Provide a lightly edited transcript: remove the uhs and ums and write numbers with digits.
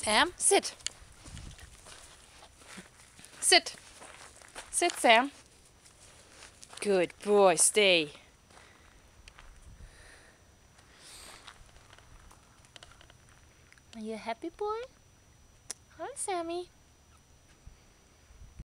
Sam, sit. Sit. Sit, Sam. Good boy, stay. Are you a happy boy? Hi, Sammy.